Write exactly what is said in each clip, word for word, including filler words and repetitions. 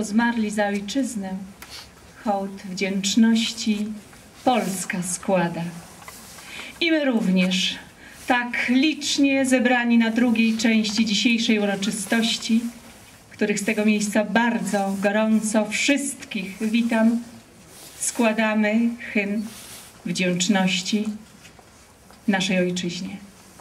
co zmarli za ojczyznę, hołd wdzięczności Polska składa. I my również, tak licznie zebrani na drugiej części dzisiejszej uroczystości, których z tego miejsca bardzo gorąco wszystkich witam, składamy hymn wdzięczności naszej ojczyźnie.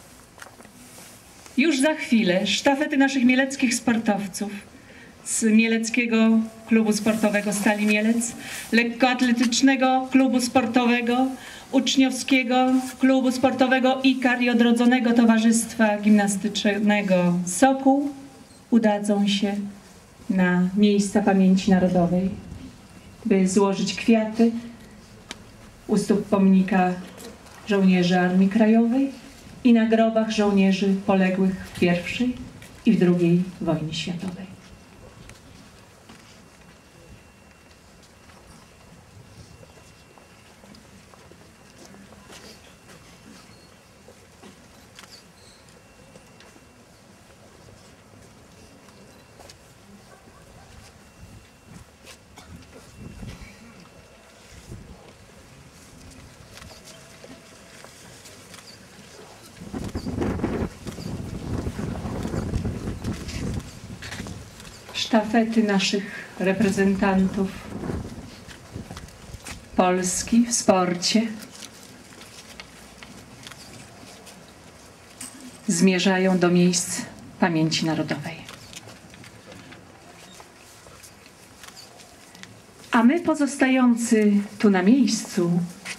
Już za chwilę sztafety naszych mieleckich sportowców z Mieleckiego Klubu Sportowego Stali Mielec, Lekkoatletycznego Klubu Sportowego, Uczniowskiego Klubu Sportowego Ikar i Odrodzonego Towarzystwa Gimnastycznego Sokół udadzą się na miejsca pamięci narodowej, by złożyć kwiaty u stóp pomnika żołnierzy Armii Krajowej i na grobach żołnierzy poległych w pierwszej i w drugiej wojnie światowej. Sztafety naszych reprezentantów Polski w sporcie zmierzają do miejsc pamięci narodowej. A my pozostający tu na miejscu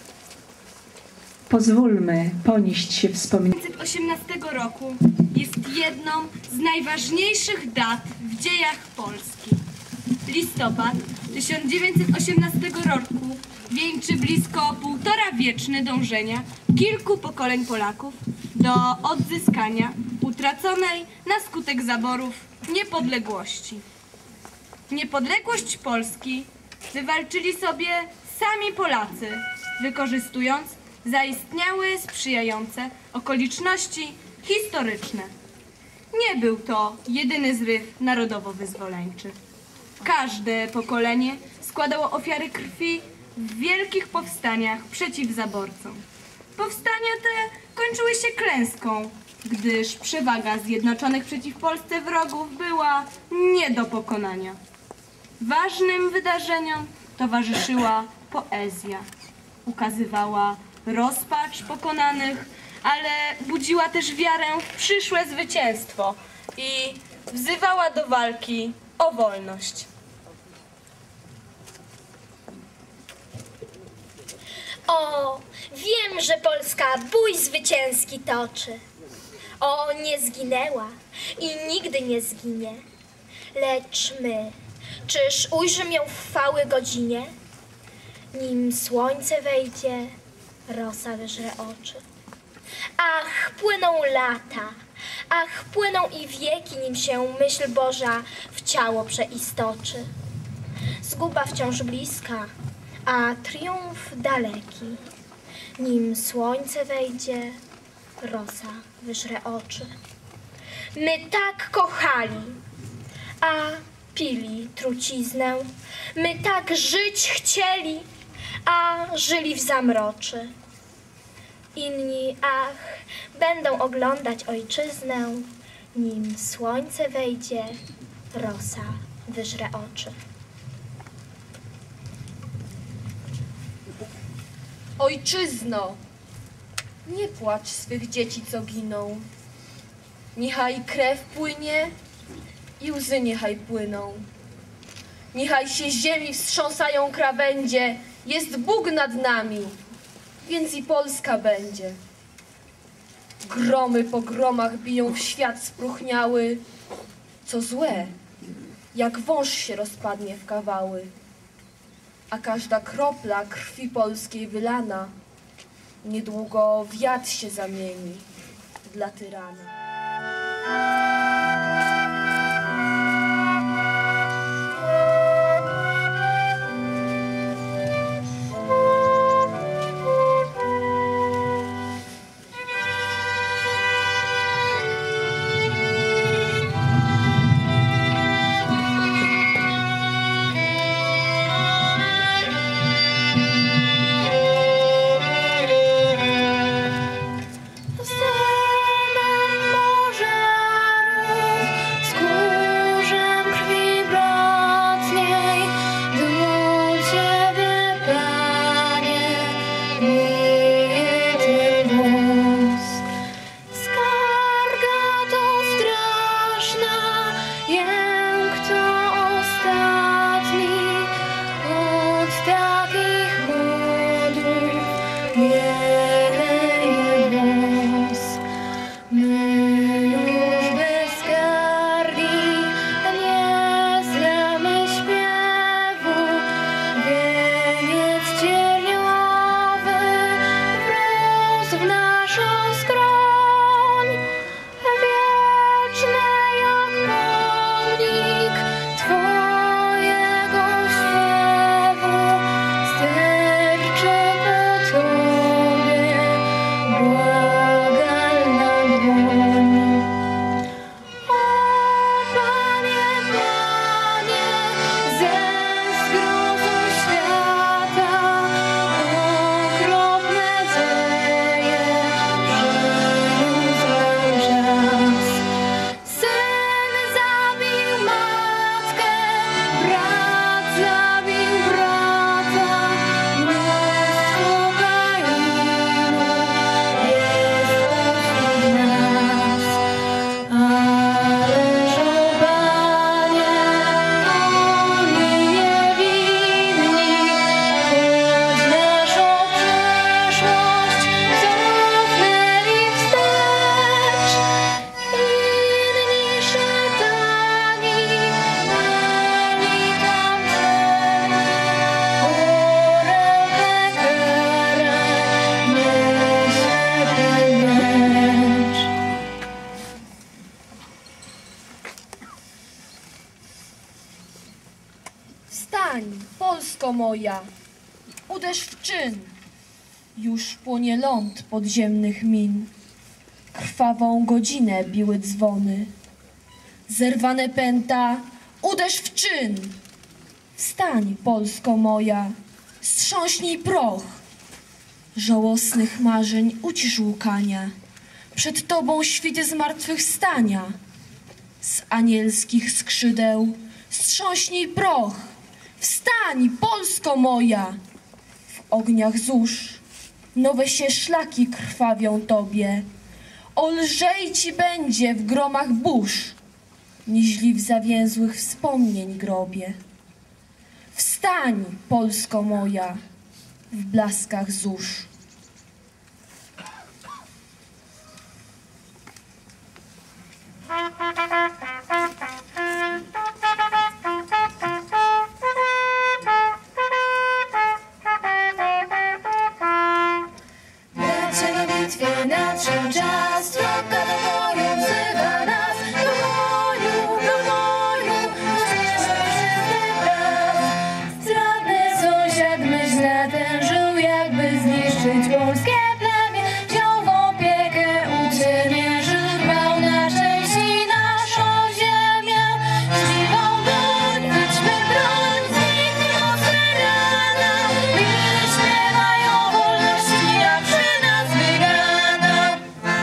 pozwólmy ponieść się wspomnienia. tysiąc dziewięćset osiemnastego roku jest jedną z najważniejszych dat w dziejach Polski. Listopad tysiąc dziewięćset osiemnastego roku wieńczy blisko półtora wieczne dążenia kilku pokoleń Polaków do odzyskania utraconej na skutek zaborów niepodległości. Niepodległość Polski wywalczyli sobie sami Polacy, wykorzystując zaistniałe sprzyjające okoliczności historyczne. Nie był to jedyny zryw narodowo-wyzwoleńczy. Każde pokolenie składało ofiary krwi w wielkich powstaniach przeciw zaborcom. Powstania te kończyły się klęską, gdyż przewaga zjednoczonych przeciw Polsce wrogów była nie do pokonania. Ważnym wydarzeniom towarzyszyła poezja. Ukazywała rozpacz pokonanych, ale budziła też wiarę w przyszłe zwycięstwo i wzywała do walki o wolność. O, wiem, że Polska bój zwycięski toczy. O, nie zginęła i nigdy nie zginie. Lecz my, czyż ujrzymy ją w chwały godzinie? Nim słońce wejdzie, rosa wyżre oczy. Ach, płyną lata, ach, płyną i wieki, nim się myśl Boża w ciało przeistoczy. Zguba wciąż bliska, a triumf daleki. Nim słońce wejdzie, rosa wyżre oczy. My tak kochali, a pili truciznę. My tak żyć chcieli, a żyli w zamroczy. Inni, ach, będą oglądać ojczyznę, nim słońce wejdzie, rosa wyżre oczy. Ojczyzno, nie płacz swych dzieci, co giną. Niechaj krew płynie i łzy niechaj płyną. Niechaj się ziemi wstrząsają krawędzie, jest Bóg nad nami, więc i Polska będzie. Gromy po gromach biją w świat spróchniały, co złe, jak wąż się rozpadnie w kawały. A każda kropla krwi polskiej wylana niedługo w jad się zamieni dla tyrana. Polsko moja, uderz w czyn. Już płonie ląd podziemnych min. Krwawą godzinę biły dzwony. Zerwane pęta, uderz w czyn. Wstań, Polsko moja, strząśnij proch. Żałosnych marzeń ucisz łkania. Przed tobą świt zmartwychwstania. Z anielskich skrzydeł strząśnij proch. Wstań, Polsko moja! W ogniach zórz nowe się szlaki krwawią tobie. O lżej ci będzie w gromach burz, niźli w zawięzłych wspomnień grobie. Wstań, Polsko moja, w blaskach zórz. Bracie na bitwie nadszedł czas, droga do boju wzywa nas. Do boju, do boju, pośpieszmy wszyscy wraz. Zdradny sąsiad myśl natężył, jakby zniszczyć polskie plemię. Wziął w opiekę uciemiężył, dbał na cześć i naszą ziemię. Żywą broń, wyćmy broń, zniknie mocne rana. Gdy śpiewają wolności, a przy nas wygrana.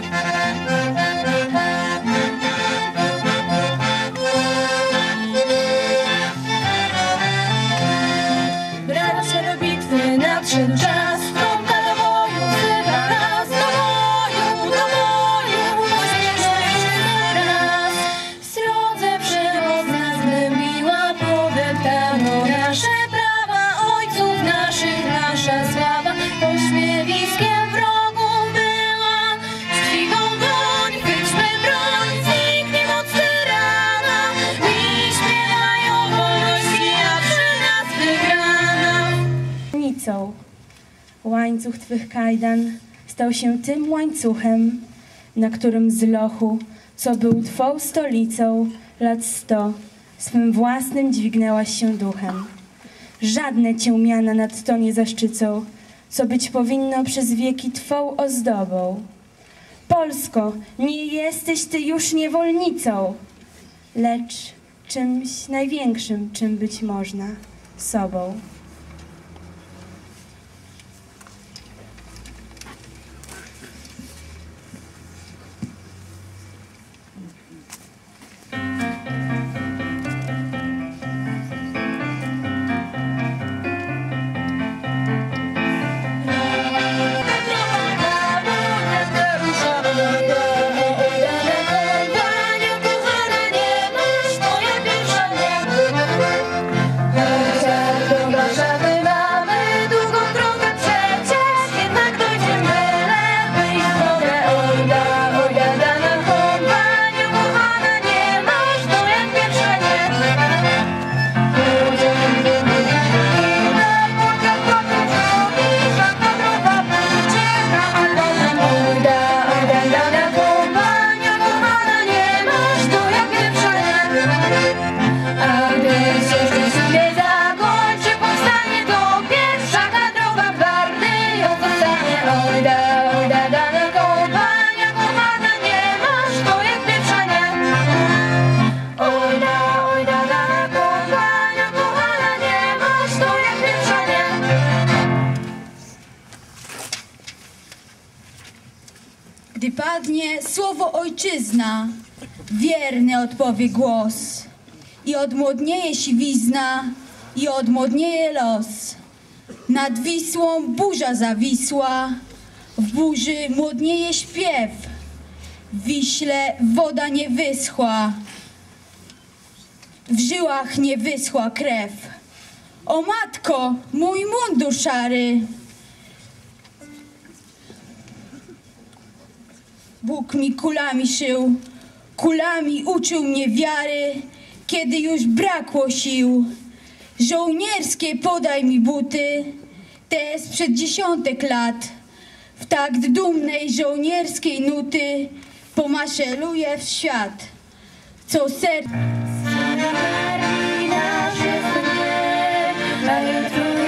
Bracia do bitwy nadszedł czas, trąbka do boju wzywa nas. Do boju, do boju, pośpieszmy wszyscy raz. W drodze przemoc nas gnębiła, podeptano nasze prawa. Ojców naszych nasza sława pośmiewiskiem wrogów była. Żywą broń, wyćmy broń, zniknie mocny rana. I śpiewają wolności, a przy nas wygrana. Nicą. Łańcuch twych kajdan stał się tym łańcuchem, na którym z lochu, co był twą stolicą, lat sto, swym własnym dźwignęłaś się duchem. Żadne cię miana nad to nie zaszczycą, co być powinno przez wieki twą ozdobą. Polsko, nie jesteś ty już niewolnicą, lecz czymś największym, czym być można, sobą. Gdy padnie słowo ojczyzna, wierny odpowie głos. I odmłodnieje siwizna, i odmłodnieje los. Nad Wisłą burza zawisła, w burzy młodnieje śpiew. W Wiśle woda nie wyschła, w żyłach nie wyschła krew. O matko, mój mundur szary! Bóg mi kulami szył, kulami uczył mnie wiary, kiedy już brakło sił. Żołnierskie podaj mi buty, te sprzed dziesiątek lat. W takt dumnej żołnierskiej nuty pomaszeruję w świat, co serce.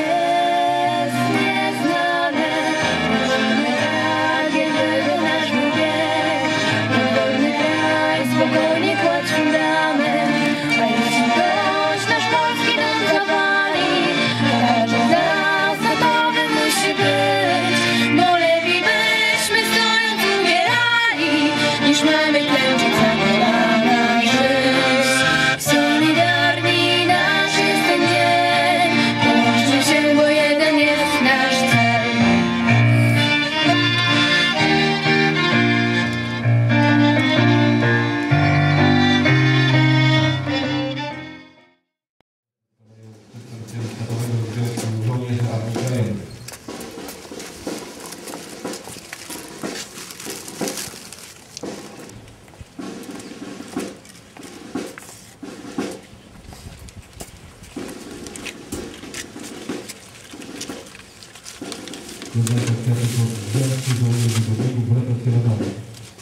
wiązanka kwiatów od Związku Żołnierzy Górników Represjonowanych.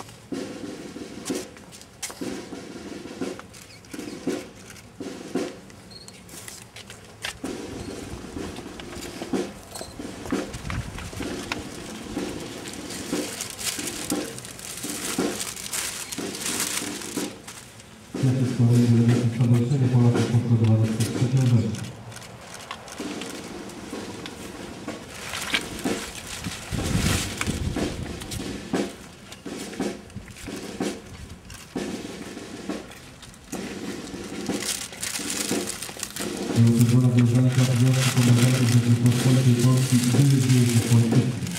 Kwiaty z kolei delegacji Stowarzyszenia Polaków poszkodowanych przez trzecią Rzeszę. Używana wiązanka Związku Komendantów Rzeczypospolitej Polskiej i byłych więźniów politycznych.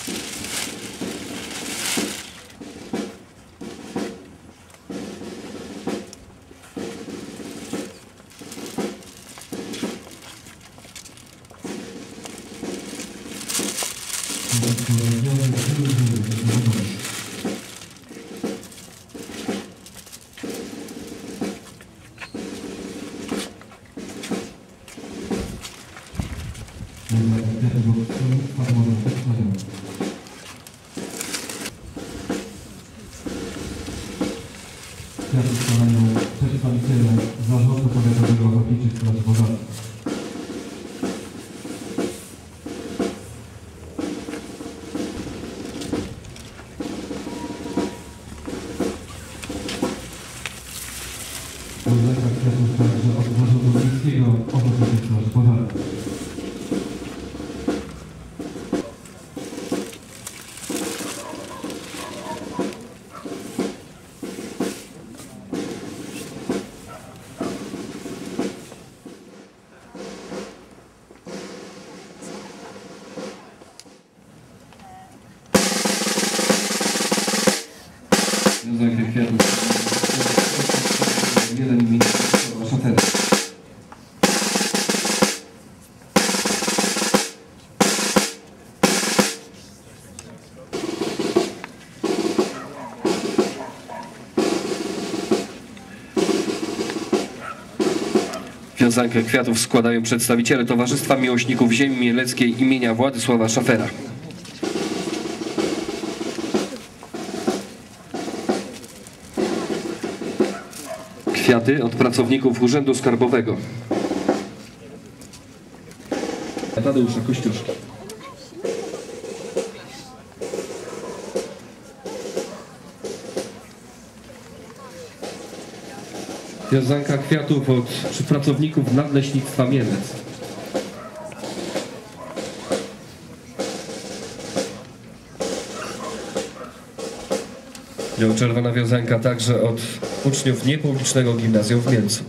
Kwiaty składają przedstawiciele Zarządu Powiatowego Ochotniczych Straży Pożarnych. Wiązanka kwiatów także od Zarządu Miejskiego Ochotniczych Straży Pożarnych. Wiązankę kwiatów jeden imienia Szafera. Wiązankę kwiatów składają przedstawiciele Towarzystwa Miłośników Ziemi Mieleckiej imienia Władysława Szafera. Kwiaty od pracowników Urzędu Skarbowego. Tadeusza Kościuszki. Wiązanka kwiatów od pracowników Nadleśnictwa Mielec. Czerwona wiązanka także od uczniów niepublicznego gimnazjum w Mielcu.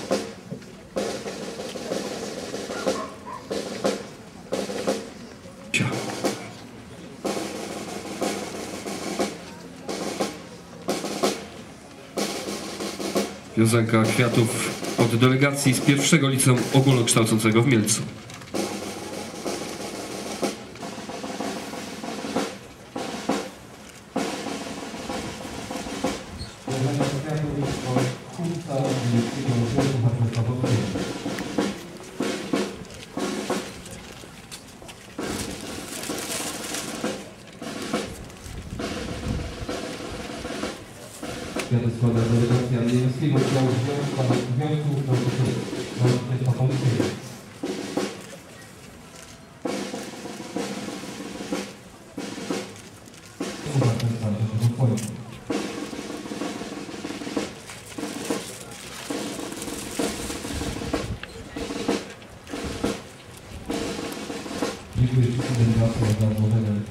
Wiązanka kwiatów od delegacji z pierwszego liceum ogólnokształcącego w Mielcu. Kwiaty składa delegacja Miejskiego Oddziału Związku Nauczycielstwa Polskiego. Dziękuję wszystkim delegacjom za złożenie.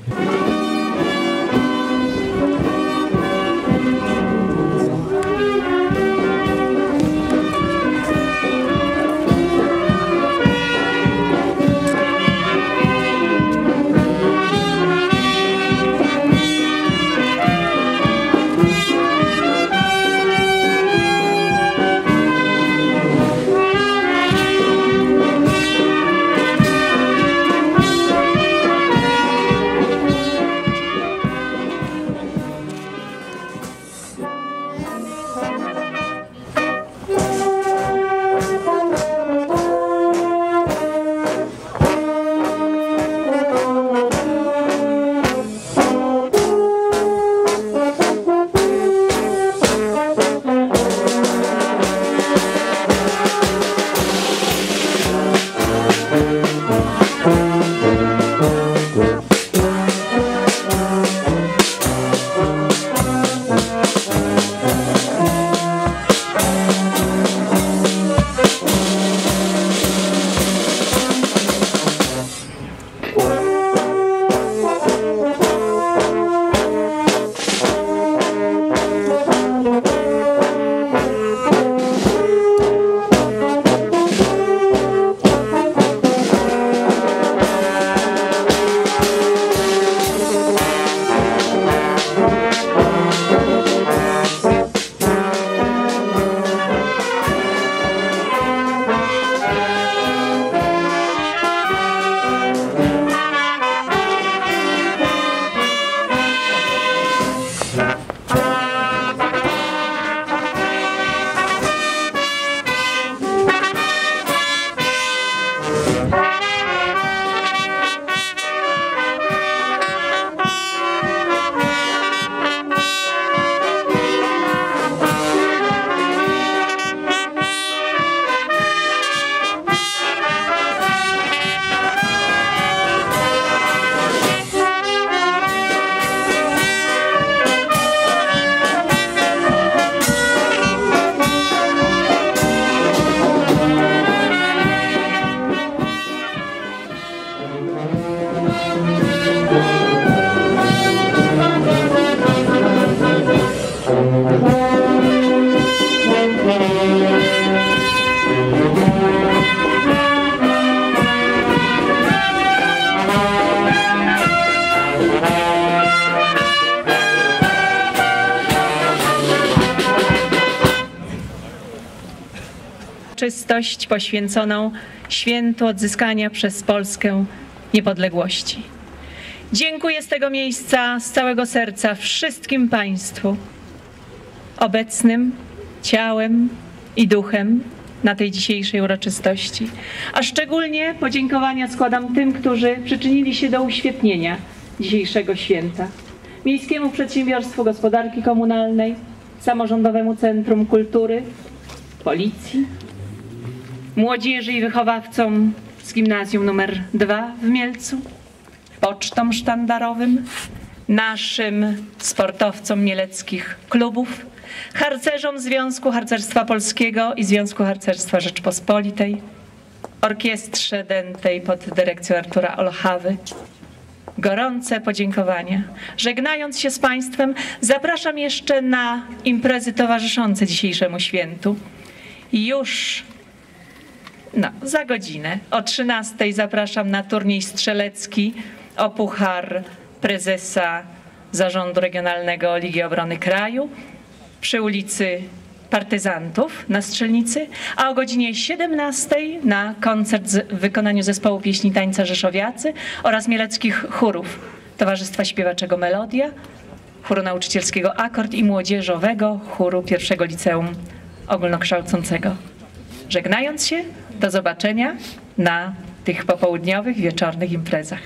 uroczystość poświęconą świętu odzyskania przez Polskę niepodległości. Dziękuję z tego miejsca z całego serca wszystkim Państwu obecnym ciałem i duchem na tej dzisiejszej uroczystości. A szczególnie podziękowania składam tym, którzy przyczynili się do uświetnienia dzisiejszego święta. Miejskiemu Przedsiębiorstwu Gospodarki Komunalnej, Samorządowemu Centrum Kultury, Policji, młodzieży i wychowawcom z Gimnazjum numer dwa w Mielcu, pocztom sztandarowym, naszym sportowcom mieleckich klubów, harcerzom Związku Harcerstwa Polskiego i Związku Harcerstwa Rzeczpospolitej, orkiestrze dętej pod dyrekcją Artura Olchawy. Gorące podziękowania. Żegnając się z Państwem, zapraszam jeszcze na imprezy towarzyszące dzisiejszemu świętu. Już no, za godzinę o trzynastej zapraszam na turniej strzelecki o puchar prezesa Zarządu Regionalnego Ligi Obrony Kraju przy ulicy Partyzantów na Strzelnicy, a o godzinie siedemnastej na koncert w wykonaniu zespołu pieśni tańca Rzeszowiacy oraz mieleckich chórów Towarzystwa Śpiewaczego Melodia, chóru nauczycielskiego Akord i młodzieżowego chóru pierwszego liceum ogólnokształcącego. Żegnając się, do zobaczenia na tych popołudniowych, wieczornych imprezach.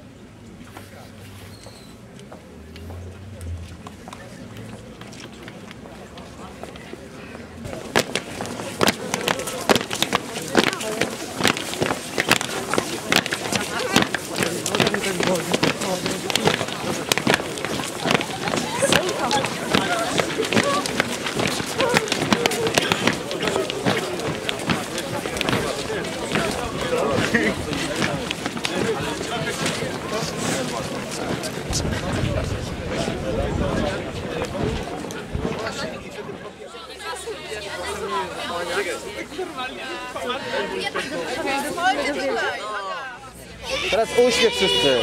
Teraz uśmiech wszyscy.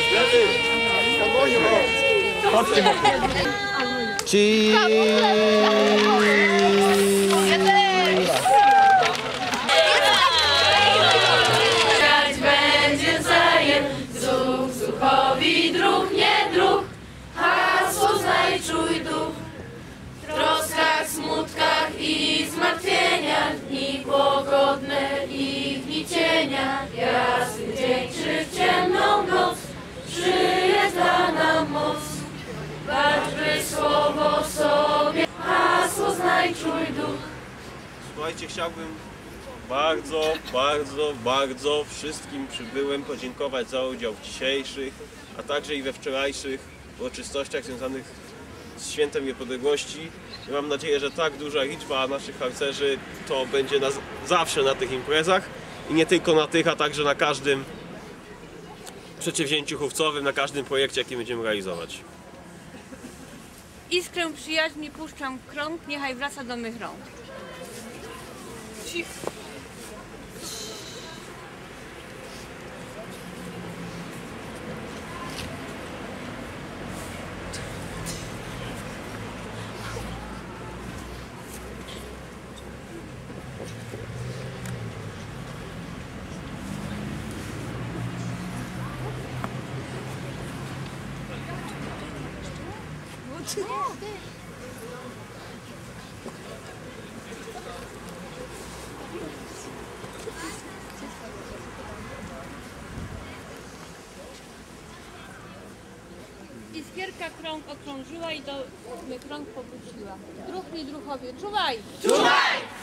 Grać będzie zajem, zuch, zuchowi dróg, nie dróg, hasło znaj, czuj duch. W troskach, smutkach i zmartwieniach, dni pogodne i dni cienia, jasny dzień czy w ciemną noc, przyjeżdża nam moc. Baczmy słowo sobie, hasło znaj, czuj duch. Słuchajcie, chciałbym bardzo, bardzo, bardzo wszystkim przybyłym podziękować za udział w dzisiejszych, a także i we wczorajszych uroczystościach związanych z Świętem Niepodległości. I mam nadzieję, że tak duża liczba naszych harcerzy to będzie na, zawsze na tych imprezach i nie tylko na tych, a także na każdym przedsięwzięciu chówcowym, na każdym projekcie, jaki będziemy realizować. Iskrę przyjaźni puszczam w krąg, niechaj wraca do mych rąk. Iskierka krąg okrążyła i do mych rąk powróciła. Druh mi druhowie, czuwaj! Czuwaj!